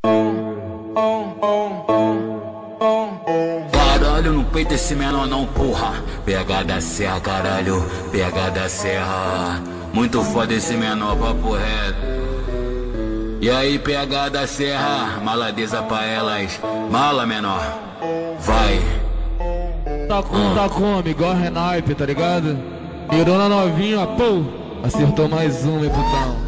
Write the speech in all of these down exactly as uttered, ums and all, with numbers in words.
Caralho, no peito esse menor não, porra. Pega da serra, caralho, pega da serra. Muito foda esse menor, papo reto. E aí, pega da serra, maladeza pra elas. Mala, menor, vai. Tá com, tá como? Igual Renaipe, tá ligado? Mirou na novinha, pô, acertou mais um, hein, putão.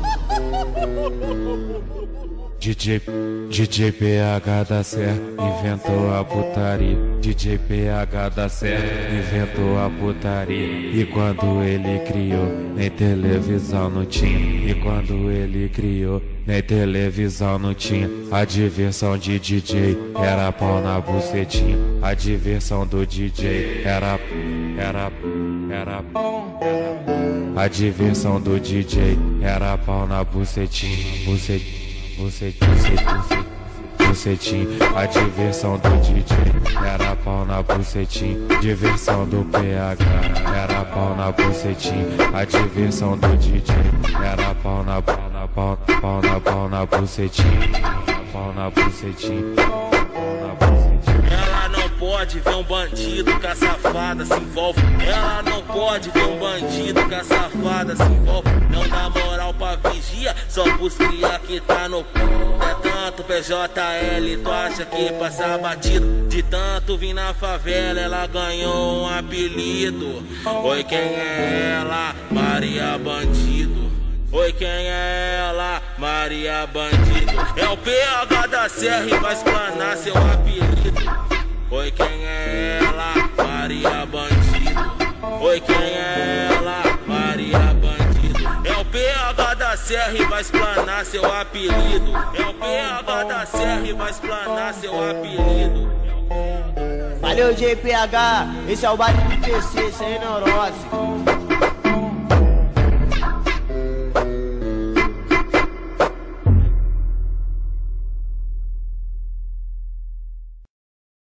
D J, D J P H da Serra inventou a putaria. D J P H da Serra inventou a putaria. E quando ele criou, nem televisão não tinha. E quando ele criou, nem televisão não tinha. A diversão de D J era pau na bucetinha. A diversão do D J era, era, era, era. A diversão do D J era pau na bucetinha, bucetinha. Bucetinho, bucetinho, bucetinho. A diversão do D J era pau na bucetinho. Diversão do P H era pau na bucetinho. A diversão do D J era pau na pau na pau pau na pau na bucetinho. Pau na bucetinho, pau na bucetinho. Ela não pode ver um bandido com a safada se envolve. Ela não pode ver um bandido com a safada se envolve. Não dá moral pra vigia, só pros cria que tá no pó. É tanto P J L, tu acha que passa batido? De tanto vir na favela, ela ganhou um apelido. Oi, quem é ela? Maria Bandido. Oi, quem é ela? Maria Bandido. É o P H da Serra e vai explanar seu apelido. Oi, quem é ela? Maria Bandido. Oi, quem é ela? Maria Bandido. É o P H da Serra e vai explanar seu apelido. É o P H da Serra e vai explanar seu apelido. Valeu, J P H, esse é o baile do P C, sem neurose.